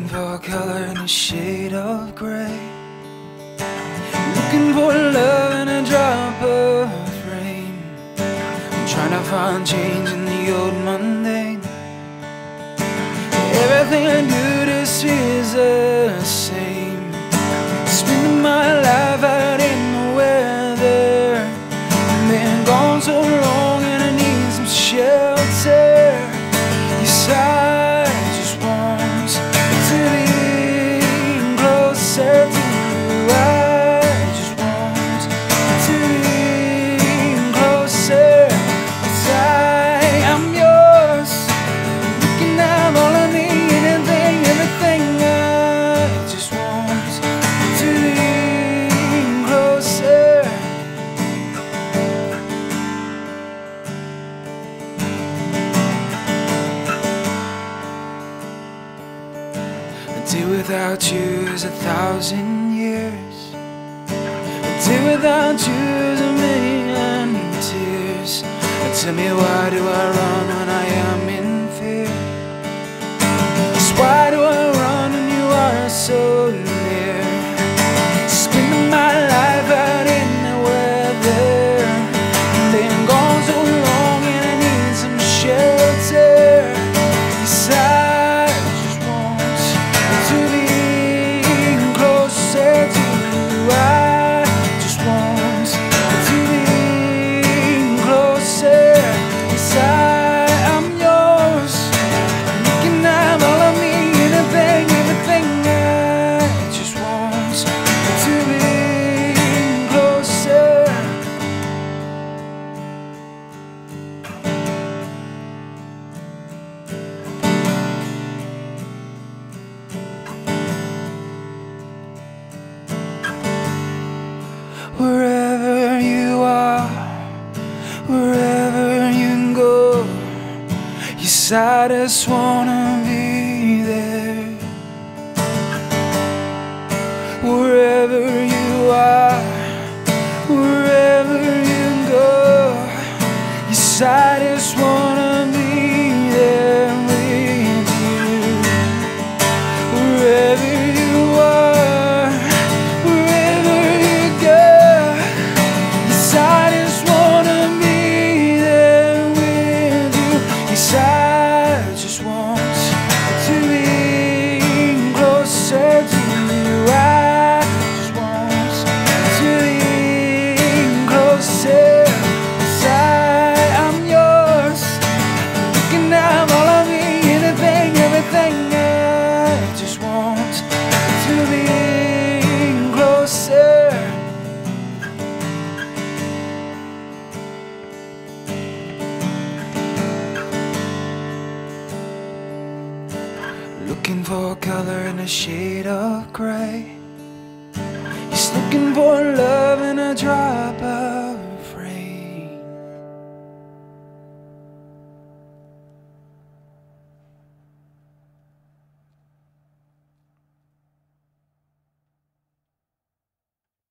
for color in a shade of gray, looking for love in a drop of rain. I'm trying to find change in the old mundane. Everything I do just feels the same. Spending my life out in the weather, been gone so long and I need some shelter. Yes, I just want to be closer to you. I just want to be closer. Yes, I am yours. You can have all of me, anything, everything. I just want to be closer. A day without you is 1,000 years. A day without you is a million tears. Tell me, why do I run when I am in fear? Yes, why do I run when you are so near? Spending my life out in the weather, been gone so long and I need some shelter. Yes, I just want to be closer to you. I just want to be closer. Yes, I am yours. You can have all of me, anything, everything. I just want to be closer. Wherever you are, wherever you can go, yes, I just wanna be there. Wherever you are, wherever you can go, yes, I just wanna be there with you. Wherever you are, wherever you go, yes, I just wanna be there with you. Yes, I just want to be closer to you. I just want to be closer. Yes, I am yours. You can have all of me, anything, everything. I just want to be closer. Looking for color in a shade of gray. He's looking for love in a drop of